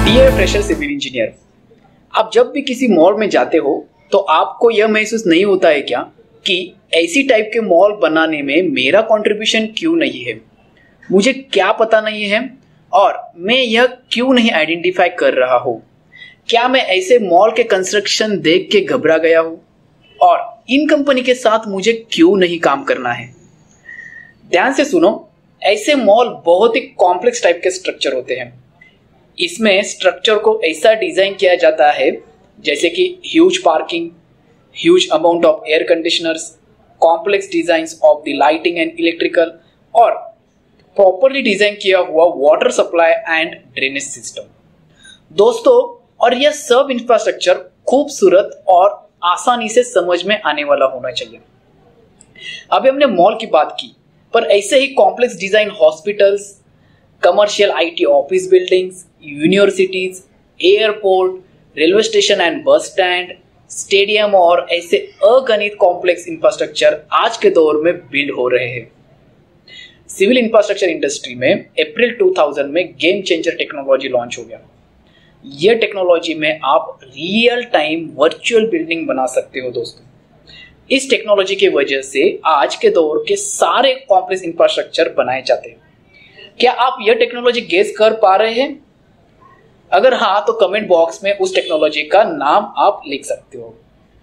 Dear fresher civil engineer, आप जब भी किसी मॉल में जाते हो तो आपको यह महसूस नहीं होता है क्या कि ऐसी टाइप के मॉल बनाने में मेरा कंट्रीब्यूशन क्यों नहीं है, मुझे क्या पता नहीं है और मैं यह क्यों नहीं आइडेंटिफाई कर रहा हूँ। क्या मैं ऐसे मॉल के कंस्ट्रक्शन देख के घबरा गया हूँ और इन कंपनी के साथ मुझे क्यों नहीं काम करना है। ध्यान से सुनो, ऐसे मॉल बहुत ही कॉम्प्लेक्स टाइप के स्ट्रक्चर होते हैं। इसमें स्ट्रक्चर को ऐसा डिजाइन किया जाता है जैसे कि huge parking, huge amount of air conditioners, complex designs of the lighting and electrical और प्रॉपरली डिजाइन किया हुआ water supply and drainage system. दोस्तों, और यह सब इंफ्रास्ट्रक्चर खूबसूरत और आसानी से समझ में आने वाला होना चाहिए। अभी हमने मॉल की बात की, पर ऐसे ही complex design hospitals, commercial IT office buildings, universities, airport, railway station and bus stand, stadium और ऐसे अगणित कॉम्प्लेक्स इंफ्रास्ट्रक्चर आज के दौर में बिल्ड हो रहे हैं। सिविल इंफ्रास्ट्रक्चर इंडस्ट्री में अप्रैल 2000 में गेम चेंजर टेक्नोलॉजी लॉन्च हो गया। यह टेक्नोलॉजी में आप रियल टाइम वर्चुअल बिल्डिंग बना सकते हो। दोस्तों, इस टेक्नोलॉजी की वजह से आज के दौर के सारे कॉम्प्लेक्स इंफ्रास्ट्रक्चर बनाए जाते हैं। क्या आप यह टेक्नोलॉजी गेस कर पा रहे हैं? अगर हाँ, तो कमेंट बॉक्स में उस टेक्नोलॉजी का नाम आप लिख सकते हो।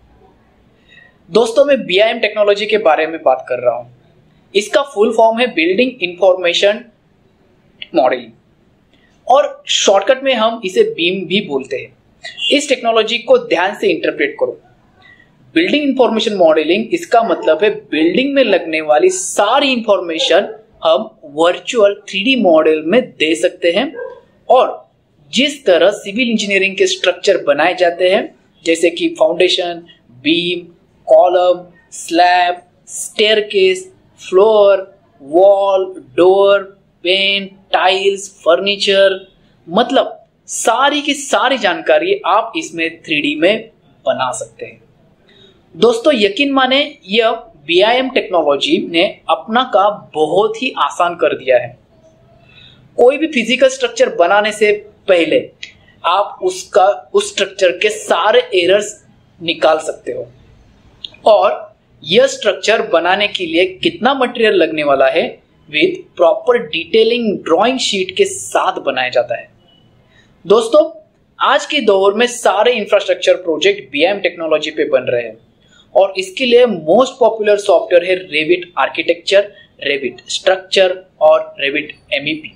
दोस्तों, मैं BIM टेक्नोलॉजी के बारे में बात कर रहा हूं। इसका फुल फॉर्म है बिल्डिंग इंफॉर्मेशन मॉडलिंग और शॉर्टकट में हम इसे बीम भी बोलते हैं। इस टेक्नोलॉजी को ध्यान से इंटरप्रेट करो। बिल्डिंग इंफॉर्मेशन मॉडलिंग, इसका मतलब है बिल्डिंग में लगने वाली सारी इंफॉर्मेशन हम वर्चुअल 3D मॉडल में दे सकते हैं और जिस तरह सिविल इंजीनियरिंग के स्ट्रक्चर बनाए जाते हैं जैसे कि foundation, beam, column, slab, staircase, floor, wall, door, paint, tiles, furniture, मतलब सारी की सारी जानकारी आप इसमें 3D में बना सकते हैं। दोस्तों, यकीन माने, यह BIM टेक्नोलॉजी ने अपना काम बहुत ही आसान कर दिया है। कोई भी फिजिकल स्ट्रक्चर बनाने से पहले आप उस स्ट्रक्चर के सारे एरर्स निकाल सकते हो और यह स्ट्रक्चर बनाने के लिए कितना मटेरियल लगने वाला है with proper detailing drawing sheet के साथ बनाया जाता है। दोस्तों, आज के दौर में सारे इंफ्रास्ट्रक्चर प्रोजेक्ट BIM टेक्नोलॉजी पे बन रहे हैं और इसके लिए मोस्ट पॉपुलर सॉफ्टवेयर है रेविट आर्किटेक्चर, रेविट स्ट्रक्चर और रेविट MEP।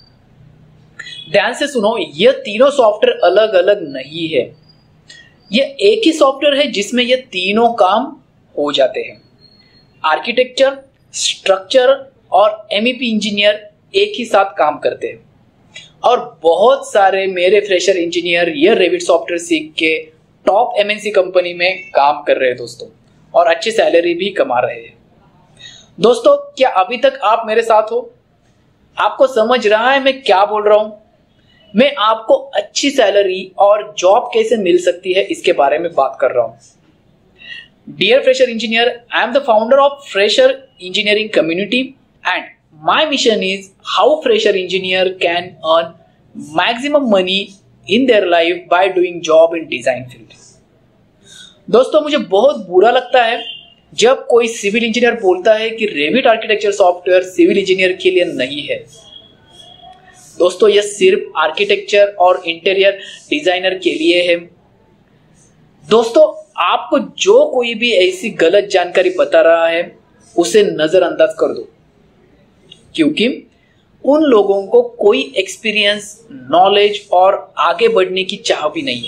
ध्यान से सुनो, यह तीनों सॉफ्टवेयर अलग अलग नहीं है। यह एक ही सॉफ्टवेयर है जिसमें यह तीनों काम हो जाते हैं। आर्किटेक्चर, स्ट्रक्चर और MEP इंजीनियर एक ही साथ काम करते हैं और बहुत सारे मेरे फ्रेशर इंजीनियर यह रेविट सॉफ्टवेयर सीख के टॉप MNC कंपनी में काम कर रहे हैं दोस्तों, और अच्छी सैलरी भी कमा रहे हैं। दोस्तों, क्या अभी तक आप मेरे साथ हो? आपको समझ रहा है मैं क्या बोल रहा हूं? मैं आपको अच्छी सैलरी और जॉब कैसे मिल सकती है इसके बारे में बात कर रहा हूं। Dear fresher engineer, I am the founder of fresher engineering community and my mission is how fresher engineer can earn maximum money in their life by doing job in design field. दोस्तों, मुझे बहुत बुरा लगता है जब कोई civil engineer बोलता है कि Revit architecture software civil engineer के लिए नहीं है। दोस्तों, यह सिर्फ आर्किटेक्चर और इंटीरियर डिजाइनर के लिए है। दोस्तों, आपको जो कोई भी ऐसी गलत जानकारी बता रहा है उसे नजरअंदाज कर दो, क्योंकि उन लोगों को कोई एक्सपीरियंस, नॉलेज और आगे बढ़ने की चाह भी नहीं है।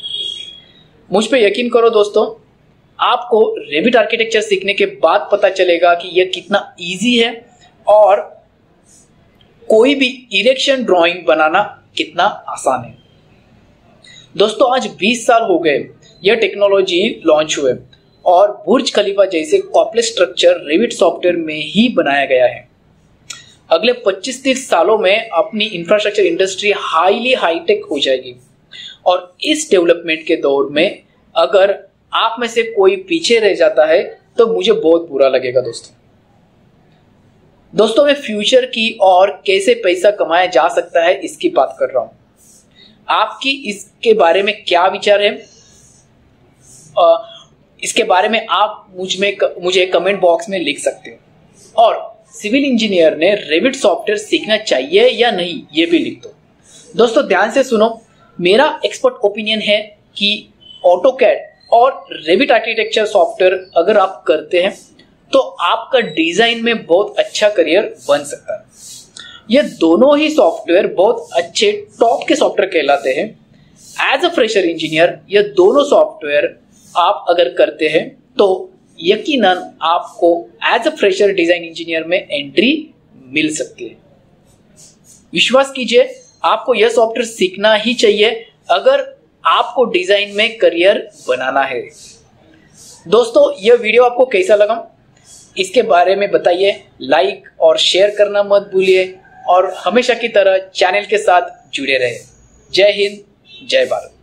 मुझ पे यकीन करो दोस्तों, आपको रेविट आर्किटेक्चर सीखने के बाद पता चलेगा कि यह कितना इजी है और कोई भी इरेक्शन ड्राइंग बनाना कितना आसान है। दोस्तों, आज 20 साल हो गए यह टेक्नोलॉजी लॉन्च हुए और बुर्ज खलीफा जैसे कॉम्प्लेक्स स्ट्रक्चर रेविट सॉफ्टवेयर में ही बनाया गया है। अगले 25-30 सालों में अपनी इंफ्रास्ट्रक्चर इंडस्ट्री हाईली हाईटेक हो जाएगी और इस डेवलपमेंट के दौर में अगर आप में से कोई पीछे रह जाता है तो मुझे बहुत बुरा लगेगा। दोस्तों, मैं फ्यूचर की और कैसे पैसा कमाया जा सकता है इसकी बात कर रहा हूं। आपकी इसके बारे में क्या विचार है? इसके बारे में आप मुझे कमेंट बॉक्स में लिख सकते हो। और सिविल इंजीनियर ने रेविट सॉफ्टवेयर सीखना चाहिए या नहीं, ये भी लिख दो। दोस्तों ध्यान से सुनो, मेरा एक्सपर्ट ओपिनियन है कि ऑटोकैड और रेविट आर्किटेक्चर सॉफ्टवेयर अगर आप करते हैं तो आपका डिजाइन में बहुत अच्छा करियर बन सकता है। ये दोनों ही सॉफ्टवेयर बहुत अच्छे टॉप के सॉफ्टवेयर कहलाते हैं। एज अ फ्रेशर इंजीनियर ये दोनों सॉफ्टवेयर आप अगर करते हैं तो यकीनन आपको as a fresher design engineer में एंट्री मिल सकती है। विश्वास कीजिए, आपको यह सॉफ्टवेयर सीखना ही चाहिए अगर आपको डिजाइन में करियर बनाना है। दोस्तों यह वीडियो आपको कैसा लगा इसके बारे में बताइए, लाइक और शेयर करना मत भूलिए और हमेशा की तरह चैनल के साथ जुड़े रहे। जय हिंद, जय भारत।